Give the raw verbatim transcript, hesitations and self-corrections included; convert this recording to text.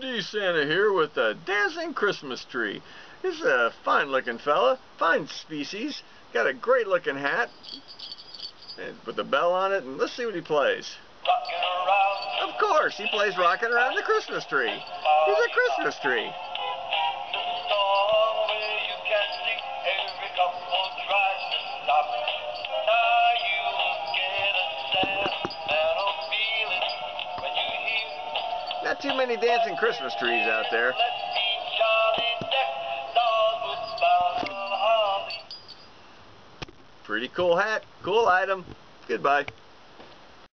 DanDee Santa here with a dancing Christmas tree. He's a fine looking fella, fine species, got a great looking hat and with a bell on it, and let's see what he plays. Of course, he plays Rockin' Around the Christmas Tree. He's a Christmas tree. Not too many dancing Christmas trees out there. Pretty cool hat, cool item. Goodbye.